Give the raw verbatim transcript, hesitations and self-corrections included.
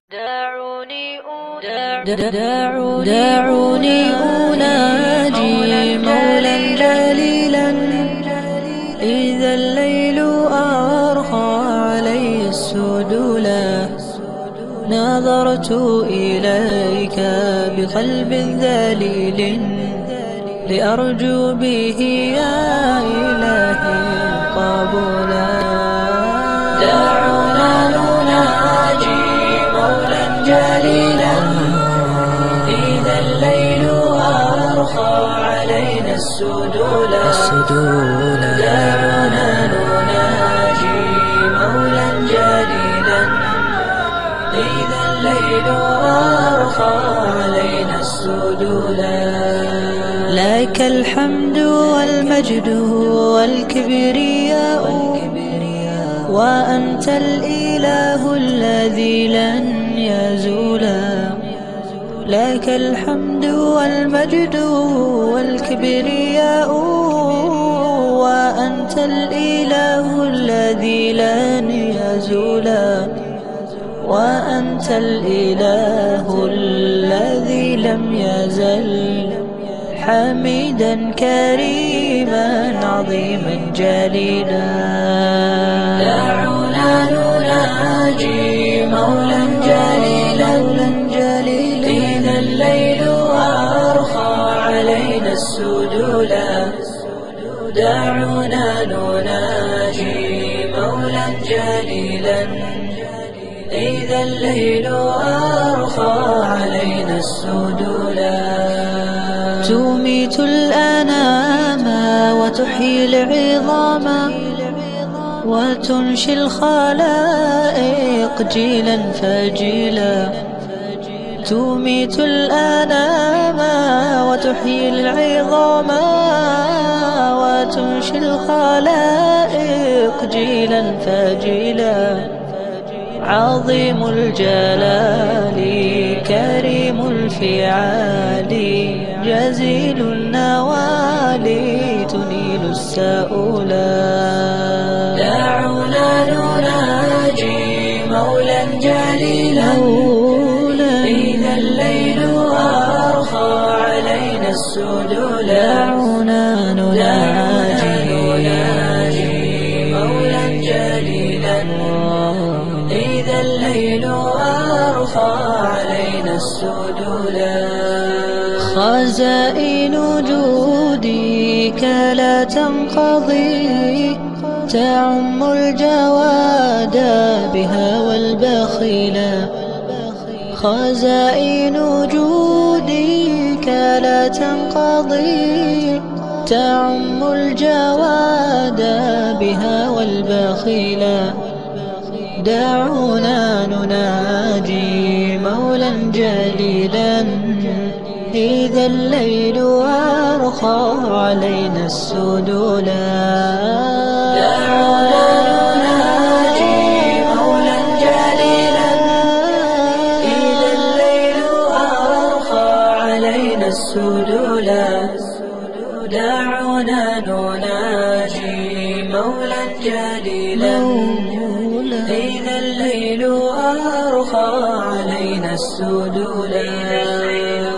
دعوني أناجي مولا جليلا إذا الليل أرخى علي السدولا نظرت إليك بقلب ذليل لأرجو به يا إلهي قبولا. دعونا نناجي مولا جليلا إذا الليل أرخى علينا السدولا دعونا نناجي مولا جليلا إذا الليل أرخى علينا السدولا. لك الحمد والمجد والكبرياء وأنت الإله الذي لن يزولا. لك الحمد والمجد والكبرياء وأنت الإله الذي لن يزولا. وأنت الإله الذي لم يزل حميدا كريما عظيما جليلا. دعونا نناجي مولا جليلا إذا الليل أرخى علينا السدولا. دعونا نناجي مولا جليلا إذا الليل أرخى علينا السدولا. تميت الأنام وتحيي العظام وتنشي الخلائق جيلا فجيلا. تميت الأنام وتحيي العظام وتنشي الخلائق جيلا فجيلا. عظيم الجلال كريم الفعال جزيل النوال تنيل السؤلا. دعونا نناجي مولا جليلا إذا الليل أرخى علينا السدولا. دعونا نناجي مولا جليلا إذا الليل أرخى علينا السدولا. خزائن جودك لا تنقضي تعم الجواد بها والبخيلا. خزائن جودك لا تنقضي تعم الجواد بها والبخيلا. دعونا نناجي مولا جليلا إذا الليل أرخى علينا السدولا. دعونا نناجي مولا جليلا إذا الليل أرخى علينا السدولا. دعونا نناجي مولا جليلا إذا الليل أرخى علينا السدولا.